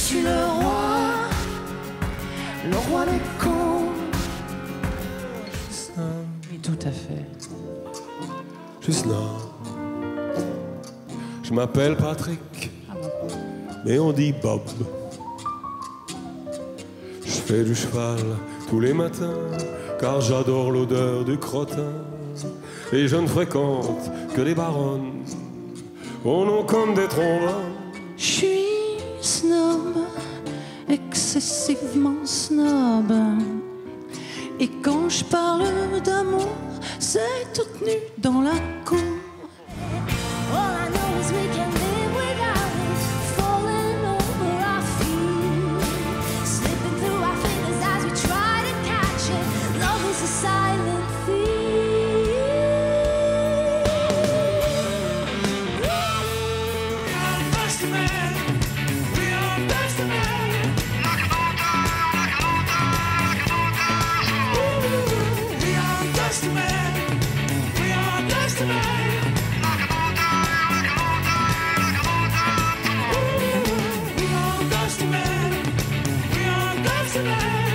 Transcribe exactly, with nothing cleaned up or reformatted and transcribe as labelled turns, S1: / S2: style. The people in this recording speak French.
S1: suis le roi, le roi des cons.
S2: Oui, tout à fait.
S3: Je suis snob. Je m'appelle Patrick, mais on dit Bob. Je fais du cheval tous les matins, car j'adore l'odeur du crottin. Et je ne fréquente que des baronnes, au nom comme des trombones.
S1: Je suis snob, excessivement snob. Et quand je parle d'amour, c'est toute nue dans la cour. All I know is we can live without it, falling over our feet, slipping through our fingers as we try to catch it. Love is a silent thief. We are best man, we are best man. We are best man, we are best man. We are best man, we are best man.